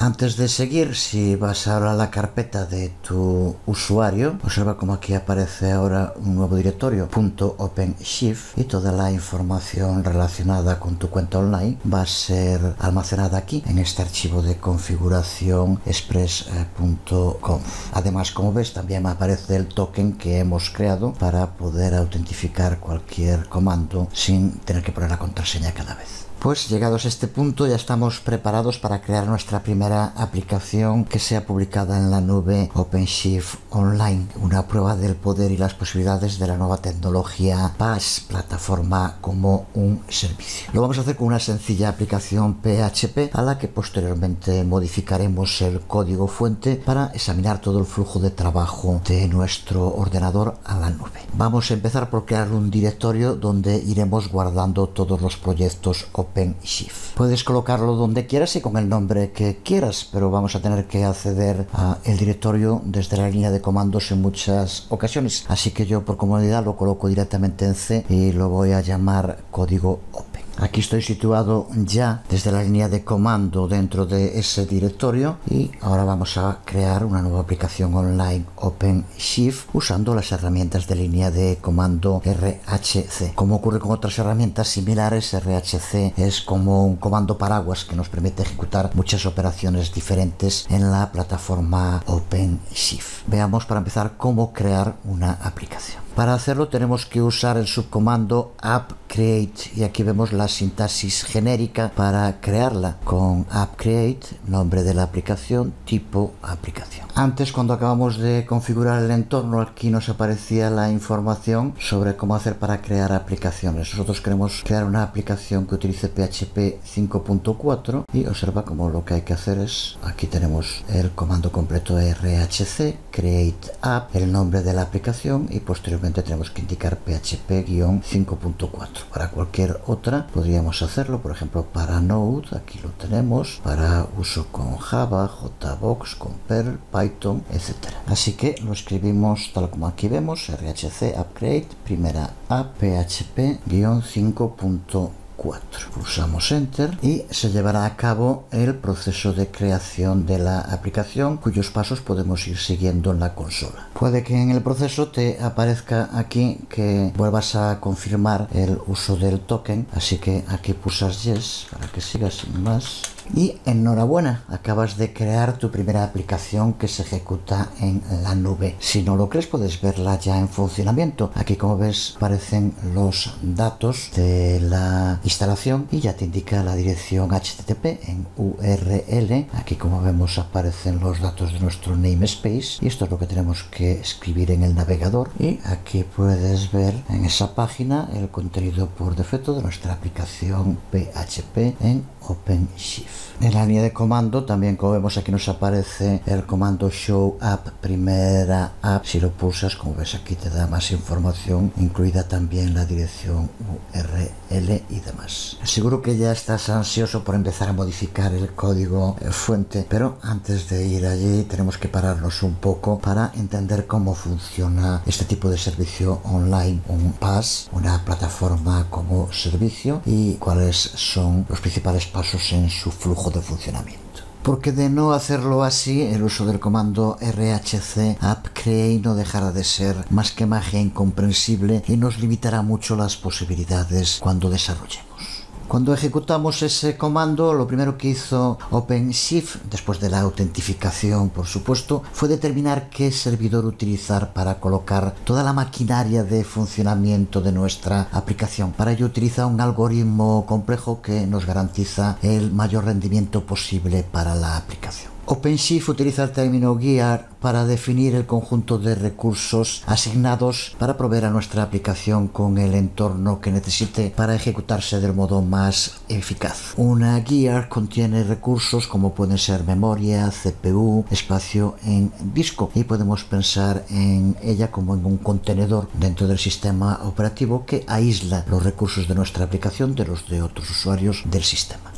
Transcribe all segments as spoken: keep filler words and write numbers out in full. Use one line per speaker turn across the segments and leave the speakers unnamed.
Antes de seguir, si vas ahora a la carpeta de tu usuario, observa como aquí aparece ahora un nuevo directorio .OpenShift y toda la información relacionada con tu cuenta online va a ser almacenada aquí en este archivo de configuración express punto conf. Además, como ves, también me aparece el token que hemos creado para poder autentificar cualquier comando sin tener que poner la contraseña cada vez. Pues llegados a este punto ya estamos preparados para crear nuestra primera aplicación que sea publicada en la nube OpenShift Online, una prueba del poder y las posibilidades de la nueva tecnología PaaS, plataforma como un servicio. Lo vamos a hacer con una sencilla aplicación P H P a la que posteriormente modificaremos el código fuente para examinar todo el flujo de trabajo de nuestro ordenador a la nube. Vamos a empezar por crear un directorio donde iremos guardando todos los proyectos OpenShift. OpenShift. Puedes colocarlo donde quieras y con el nombre que quieras, pero vamos a tener que acceder al directorio desde la línea de comandos en muchas ocasiones. Así que yo por comodidad lo coloco directamente en C y lo voy a llamar código Open. Aquí estoy situado ya desde la línea de comando dentro de ese directorio y ahora vamos a crear una nueva aplicación online OpenShift usando las herramientas de línea de comando R H C. Como ocurre con otras herramientas similares, R H C es como un comando paraguas que nos permite ejecutar muchas operaciones diferentes en la plataforma OpenShift. Veamos para empezar cómo crear una aplicación. Para hacerlo tenemos que usar el subcomando app create y aquí vemos la sintaxis genérica para crearla con app create, nombre de la aplicación, tipo aplicación. Antes, cuando acabamos de configurar el entorno, aquí nos aparecía la información sobre cómo hacer para crear aplicaciones. Nosotros queremos crear una aplicación que utilice P H P cinco punto cuatro y observa como lo que hay que hacer es, aquí tenemos el comando completo R H C, create app, el nombre de la aplicación y posteriormente tenemos que indicar P H P cinco punto cuatro. Para cualquier otra podríamos hacerlo, por ejemplo para Node, aquí lo tenemos, para uso con Java, JBoss, con Perl, Python, etcétera. Así que lo escribimos tal como aquí vemos, R H C upgrade, primera app, P H P cinco punto cuatro. Pulsamos Enter y se llevará a cabo el proceso de creación de la aplicación, cuyos pasos podemos ir siguiendo en la consola. Puede que en el proceso te aparezca aquí que vuelvas a confirmar el uso del token, así que aquí pulsas Yes para que sigas sin más. Y enhorabuena, acabas de crear tu primera aplicación que se ejecuta en la nube. Si no lo crees, puedes verla ya en funcionamiento. Aquí, como ves, aparecen los datos de la instalación y ya te indica la dirección H T T P en U R L. Aquí, como vemos, aparecen los datos de nuestro namespace y esto es lo que tenemos que escribir en el navegador. Y aquí puedes ver en esa página el contenido por defecto de nuestra aplicación P H P en OpenShift. En la línea de comando también, como vemos, aquí nos aparece el comando show app, primera app. Si lo pulsas, como ves, aquí te da más información, incluida también la dirección U R L y demás. Seguro que ya estás ansioso por empezar a modificar el código fuente, pero antes de ir allí tenemos que pararnos un poco para entender cómo funciona este tipo de servicio online, un PaaS, una plataforma como servicio, y cuáles son los principales pasos en su flujo de funcionamiento. Porque de no hacerlo así, el uso del comando R H C upgrade no dejará de ser más que magia incomprensible y nos limitará mucho las posibilidades cuando desarrollemos. Cuando ejecutamos ese comando, lo primero que hizo OpenShift, después de la autentificación, por supuesto, fue determinar qué servidor utilizar para colocar toda la maquinaria de funcionamiento de nuestra aplicación. Para ello utiliza un algoritmo complejo que nos garantiza el mayor rendimiento posible para la aplicación. OpenShift utiliza el término gear para definir el conjunto de recursos asignados para proveer a nuestra aplicación con el entorno que necesite para ejecutarse del modo más eficaz. Una gear contiene recursos como pueden ser memoria, C P U, espacio en disco, y podemos pensar en ella como en un contenedor dentro del sistema operativo que aísla los recursos de nuestra aplicación de los de otros usuarios del sistema.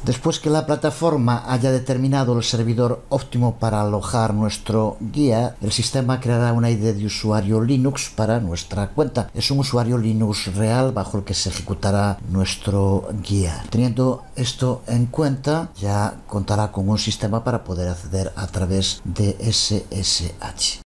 Después que la plataforma haya determinado el servidor óptimo para alojar nuestro guía, el sistema creará una I D de usuario Linux para nuestra cuenta. Es un usuario Linux real bajo el que se ejecutará nuestro guía. Teniendo esto en cuenta, ya contará con un sistema para poder acceder a través de S S H.